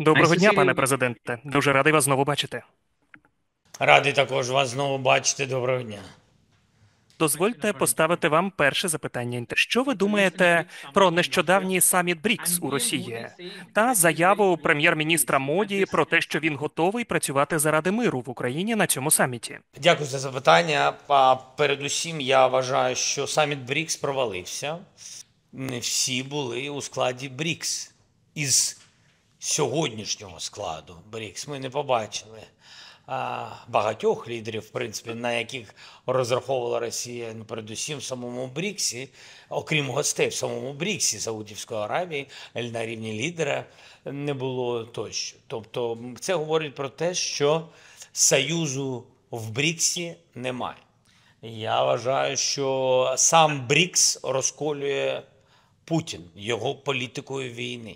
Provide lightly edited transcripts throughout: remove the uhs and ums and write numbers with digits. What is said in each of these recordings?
Доброго дня, пане Найщасливі президенте. Дуже радий вас знову бачити. радий також вас знову бачити. Доброго дня. Дозвольте поставити вам перше запитання. Що ви думаєте про нещодавній саміт БРІКС у Росії та заяву прем'єр-міністра Моді про те, що він готовий працювати заради миру в Україні на цьому саміті? Дякую за запитання. Передусім, я вважаю, що саміт БРІКС провалився. Не всі були у складі БРІКС. Із сьогоднішнього складу БРІКС ми не побачили багатьох лідерів, в принципі, на яких розраховувала Росія, ну, передусім в самому БРІКСі, окрім гостей в самому БРІКСі Саудівської Аравії, на рівні лідера не було тощо. Тобто це говорить про те, що союзу в БРІКСі немає. Я вважаю, що сам БРІКС розколює Путін його політикою війни.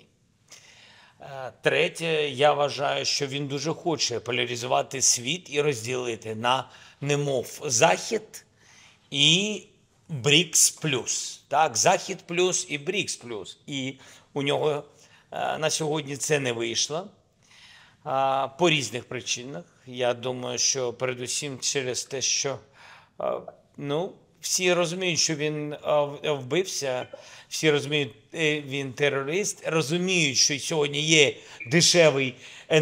Третє, я вважаю, що він дуже хоче поляризувати світ і розділити на немов Захід і БРІКС плюс. Так, Захід плюс і БРІКС плюс. І у нього на сьогодні це не вийшло по різних причинах. Я думаю, що передусім через те, що ну, всі розуміють, що він вбився, всі розуміють, він терорист, розуміють, що сьогодні є дешевий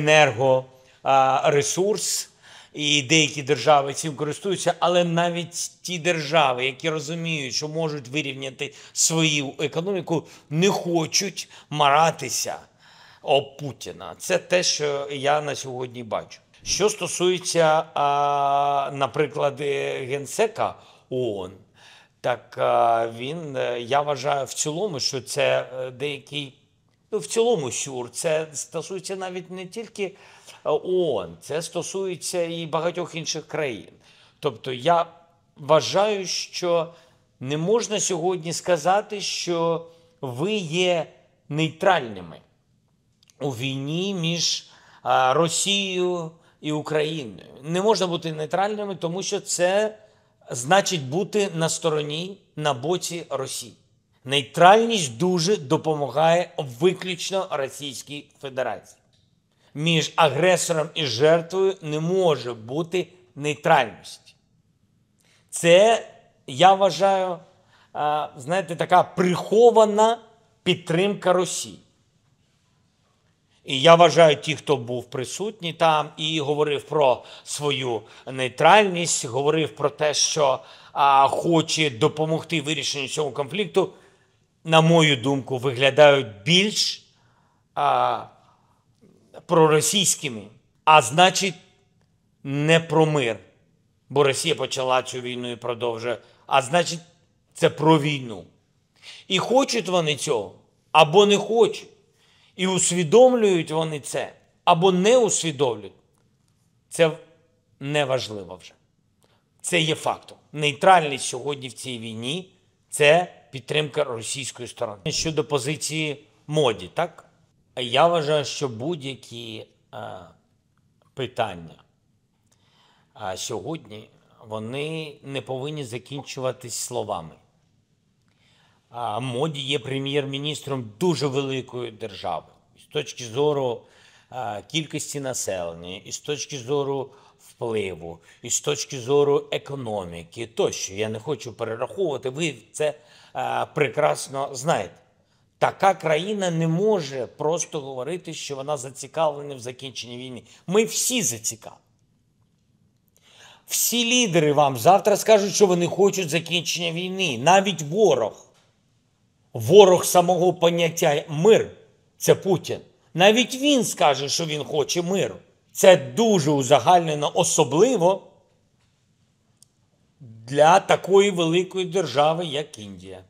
енергоресурс, і деякі держави цим користуються, але навіть ті держави, які розуміють, що можуть вирівняти свою економіку, не хочуть маратися об Путіна. Це те, що я на сьогодні бачу. Що стосується, наприклад, генсека ООН, так він, я вважаю, в цілому, що це деякий, ну, в цілому сюр, це стосується навіть не тільки ООН, це стосується і багатьох інших країн. Тобто я вважаю, що не можна сьогодні сказати, що ви є нейтральними у війні між Росією і Україною. Не можна бути нейтральними, тому що це значить бути на стороні, на боці Росії. Нейтральність дуже допомагає виключно Російській Федерації. Між агресором і жертвою не може бути нейтральності. Це, я вважаю, знаєте, така прихована підтримка Росії. І я вважаю, ті, хто був присутній там і говорив про свою нейтральність, говорив про те, що хоче допомогти вирішенню цього конфлікту, на мою думку, виглядають більш проросійськими, а значить, не про мир. Бо Росія почала цю війну і продовжує, а значить, це про війну. І хочуть вони цього, або не хочуть. І усвідомлюють вони це, або не усвідомлюють. Це неважливо вже. Це є фактом. Нейтральність сьогодні в цій війні – це підтримка російської сторони. Щодо позиції Моді, так? Я вважаю, що будь-які питання сьогодні, вони не повинні закінчуватись словами. Моді є прем'єр-міністром дуже великої держави. З точки зору кількості населення, і з точки зору впливу, і з точки зору економіки тощо. Я не хочу перераховувати, ви це прекрасно знаєте. Така країна не може просто говорити, що вона зацікавлена в закінченні війни. Ми всі зацікавлені. Всі лідери вам завтра скажуть, що вони хочуть закінчення війни. Навіть ворог. Ворог самого поняття мир – це Путін. Навіть він скаже, що він хоче миру. Це дуже узагальнено, особливо для такої великої держави, як Індія.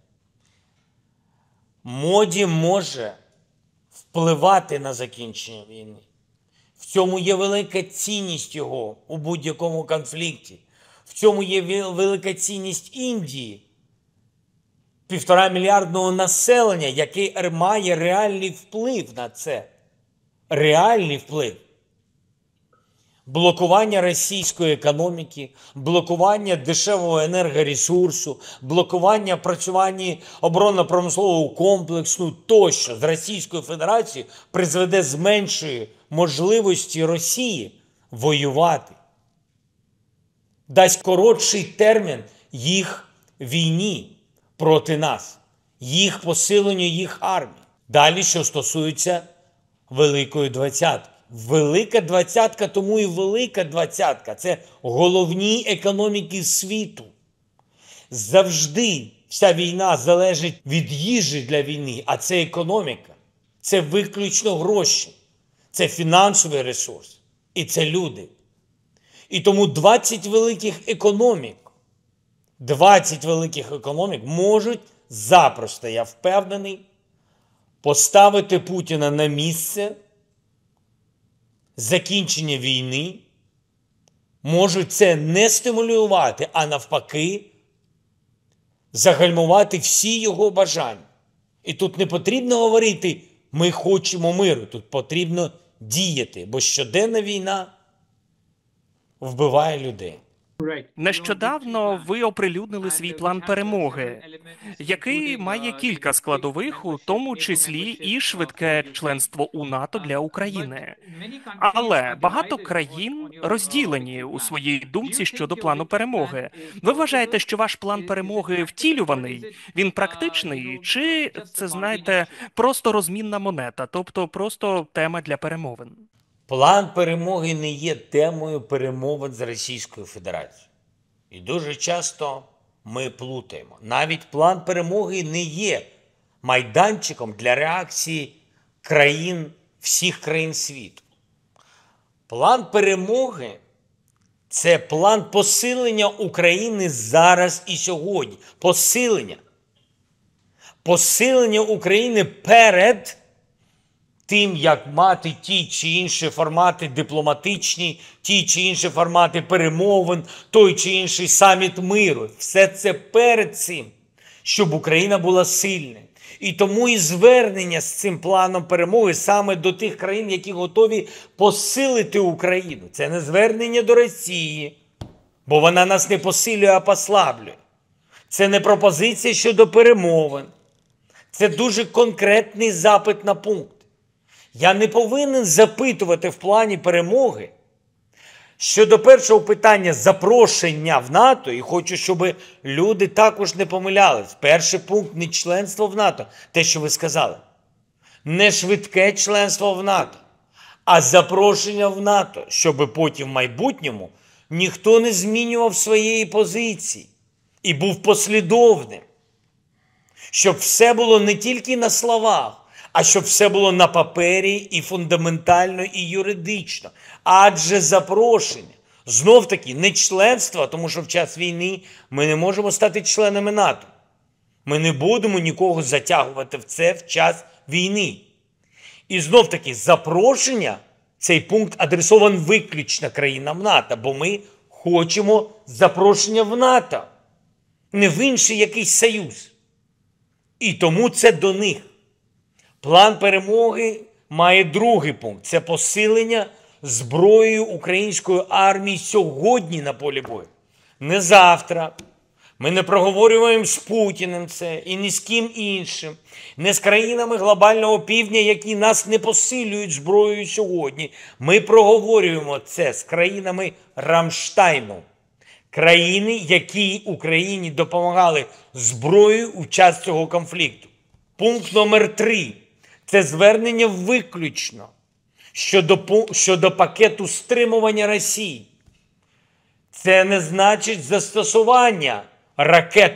Моді може впливати на закінчення війни. В цьому є велика цінність його у будь-якому конфлікті. В цьому є велика цінність Індії. 1,5-мільярдного населення, яке має реальний вплив на це. Реальний вплив. блокування російської економіки, блокування дешевого енергоресурсу, блокування працювання оборонно-промислового комплексу тощо з Російською Федерацією призведе зменшує можливості Росії воювати, дасть коротший термін їх війні проти нас, їх посиленню їх армії. Далі, що стосується Великої Двадцятки. Велика Двадцятка, тому і Велика Двадцятка – це головні економіки світу. Завжди вся війна залежить від їжі для війни, а це економіка, це виключно гроші, це фінансовий ресурс і це люди. І тому 20 великих економік можуть запросто, я впевнений, поставити Путіна на місце закінчення війни, можуть це не стимулювати, а навпаки, загальмувати всі його бажання. І тут не потрібно говорити «ми хочемо миру», тут потрібно діяти, бо щоденна війна вбиває людей. Нещодавно ви оприлюднили свій план перемоги, який має кілька складових, у тому числі і швидке членство у НАТО для України. Але багато країн розділені у своїй думці щодо плану перемоги. Ви вважаєте, що ваш план перемоги втілюваний? Він практичний? Чи це, знаєте, просто розмінна монета, тобто просто тема для перемовин? План перемоги не є темою перемовин з Російською Федерацією. І дуже часто ми плутаємо. Навіть план перемоги не є майданчиком для реакції всіх країн світу. План перемоги – це план посилення України зараз і сьогодні. Посилення України перед тим, як мати ті чи інші формати дипломатичні, ті чи інші формати перемовин, той чи інший саміт миру. Все це перед цим, щоб Україна була сильною. І тому і звернення з цим планом перемоги саме до тих країн, які готові посилити Україну. Це не звернення до Росії, бо вона нас не посилює, а послаблює. Це не пропозиція щодо перемовин. Це дуже конкретний запит на пункт. Я не повинен запитувати в плані перемоги щодо першого питання запрошення в НАТО, і хочу, щоб люди також не помилялись. Перший пункт – не членство в НАТО, те, що ви сказали. Не швидке членство в НАТО, а запрошення в НАТО, щоб потім в майбутньому ніхто не змінював своєї позиції і був послідовним. Щоб все було не тільки на словах, а щоб все було на папері і фундаментально, і юридично. Адже запрошення, знов-таки, не членство, тому що в час війни ми не можемо стати членами НАТО. Ми не будемо нікого затягувати в це в час війни. І знов-таки, запрошення, цей пункт адресований виключно країнам НАТО, бо ми хочемо запрошення в НАТО, не в інший якийсь союз. І тому це до них. План перемоги має другий пункт – це посилення зброєю української армії сьогодні на полі бою. Не завтра. Ми не проговорюємо з Путіним це і ні з ким іншим. Не з країнами глобального півдня, які нас не посилюють зброєю сьогодні. Ми проговорюємо це з країнами Рамштайну. Країни, які Україні допомагали зброєю у час цього конфлікту. Пункт номер 3. Це звернення виключно щодо пакету стримування Росії. Це не значить застосування ракет.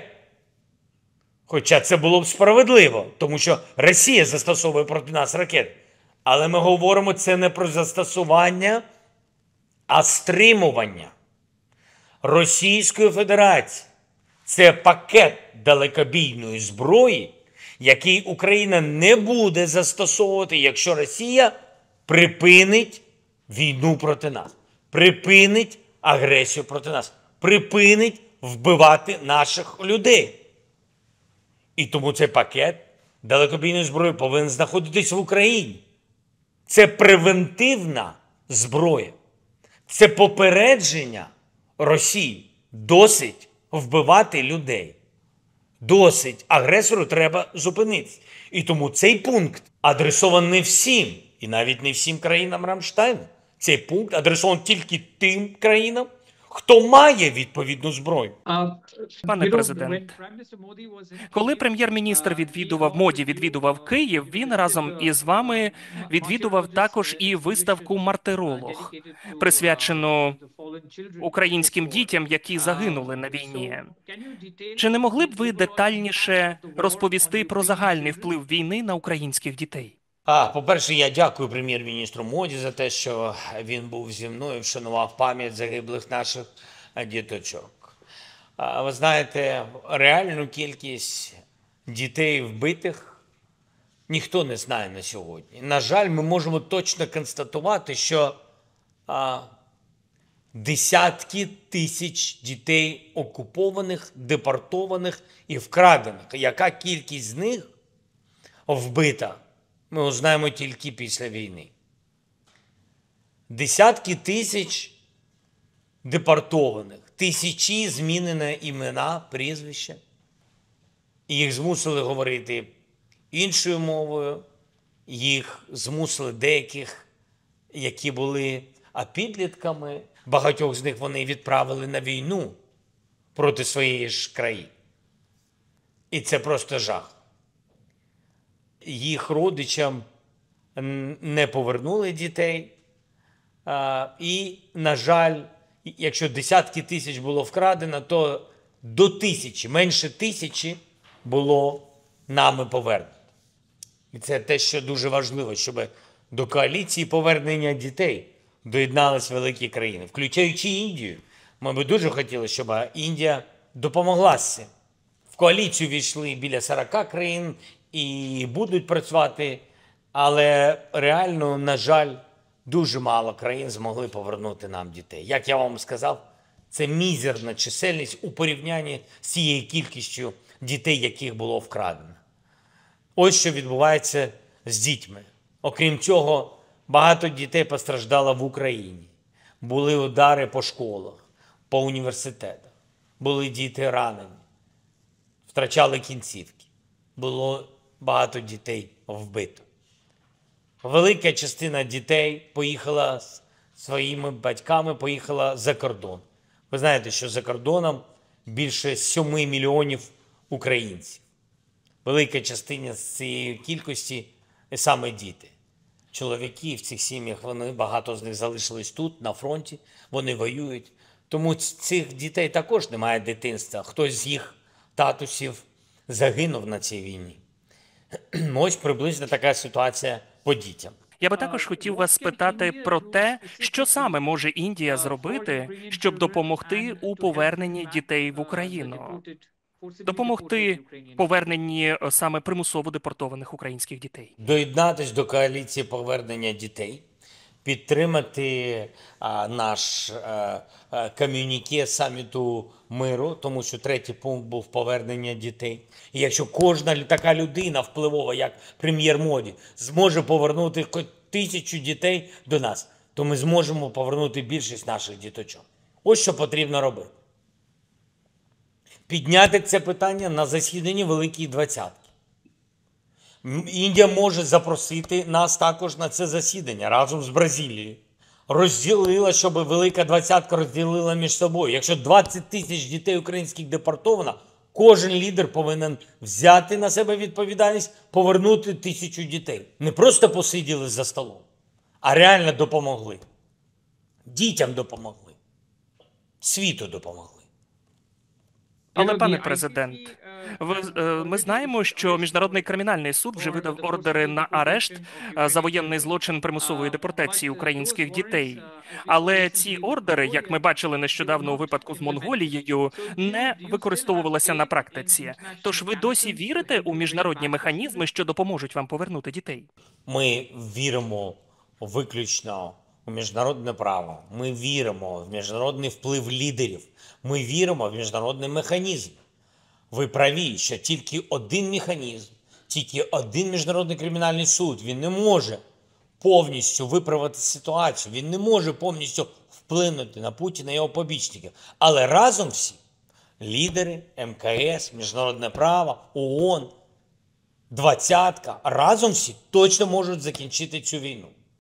Хоча це було б справедливо, тому що Росія застосовує проти нас ракети. Але ми говоримо це не про застосування, а стримування Російської Федерації. Це пакет далекобійної зброї, який Україна не буде застосовувати, якщо Росія припинить війну проти нас, припинить агресію проти нас, припинить вбивати наших людей. І тому цей пакет далекобійної зброї повинен знаходитись в Україні. Це превентивна зброя. Це попередження Росії. Досить вбивати людей. Досить. Агресору треба зупинитися. І тому цей пункт адресований не всім, і навіть не всім країнам Рамштайну. Цей пункт адресований тільки тим країнам, хто має відповідну зброю. Пане президент, коли прем'єр-міністр Моді відвідував Київ, він разом із вами відвідував також і виставку «Мартиролог», присвячену українським дітям, які загинули на війні. Чи не могли б ви детальніше розповісти про загальний вплив війни на українських дітей? По-перше, я дякую прем'єр-міністру Моді за те, що він був зі мною, вшанував пам'ять загиблих наших діточок. Ви знаєте, реальну кількість дітей вбитих ніхто не знає на сьогодні. На жаль, ми можемо точно констатувати, що десятки тисяч дітей окупованих, депортованих і вкрадених. Яка кількість з них вбита, ми узнаємо тільки після війни. Десятки тисяч депортованих, тисячі змінені імена, прізвища. Їх змусили говорити іншою мовою, їх змусили деяких, які були підлітками, багатьох з них вони відправили на війну проти своєї ж країни. І це просто жах. Їх родичам не повернули дітей. І, на жаль, якщо десятки тисяч було вкрадено, то до тисячі, менше тисячі було нами повернуто. І це те, що дуже важливо, щоб до коаліції повернення дітей доєднались великі країни, включаючи Індію. Ми би дуже хотіли, щоб Індія допомогла з цим. В коаліцію війшли біля 40 країн і будуть працювати, але реально, на жаль, дуже мало країн змогли повернути нам дітей. Як я вам сказав, це мізерна чисельність у порівнянні з цією кількістю дітей, яких було вкрадено. Ось що відбувається з дітьми. Окрім цього, багато дітей постраждало в Україні. Були удари по школах, по університетах. Були діти ранені, втрачали кінцівки. Було багато дітей вбито. Велика частина дітей поїхала з своїми батьками, поїхала за кордон. Ви знаєте, що за кордоном більше 7 мільйонів українців. Велика частина з цієї кількості саме діти. Чоловіки в цих сім'ях, багато з них залишились тут, на фронті, вони воюють. Тому цих дітей також немає дитинства. Хтось з їх татусів загинув на цій війні. Ось приблизно така ситуація по дітям. Я би також хотів вас спитати про те, що саме може Індія зробити, щоб допомогти у поверненні дітей в Україну. Допомогти в поверненні саме примусово депортованих українських дітей. Доєднатися до коаліції повернення дітей, підтримати наш ком'юніке саміту миру, тому що третій пункт був повернення дітей. І якщо кожна така людина впливова, як прем'єр Моді, зможе повернути хоч 1000 дітей до нас, то ми зможемо повернути більшість наших діточок. Ось що потрібно робити. Підняти це питання на засіданні Великої Двадцятки. Індія може запросити нас також на це засідання разом з Бразилією. Розділила, щоб Велика Двадцятка розділила між собою. Якщо 20 тисяч дітей українських депортовано, кожен лідер повинен взяти на себе відповідальність, повернути 1000 дітей. Не просто посиділи за столом, а реально допомогли. Дітям допомогли. Світу допомогли. Але, пане президент, ми знаємо, що Міжнародний кримінальний суд вже видав ордери на арешт за воєнний злочин примусової депортації українських дітей. Але ці ордери, як ми бачили нещодавно у випадку з Монголією, не використовувалися на практиці. Тож ви досі вірите у міжнародні механізми, що допоможуть вам повернути дітей? Ми віримо виключно у міжнародне право. Ми віримо в міжнародний вплив лідерів. Ми віримо в міжнародний механізм. Ви праві, що тільки один механізм, тільки один міжнародний кримінальний суд, він не може повністю виправити ситуацію, він не може повністю вплинути на Путіна і його побічників. Але разом всі лідери МКС, міжнародне право, ООН, двадцятка, разом всі точно можуть закінчити цю війну.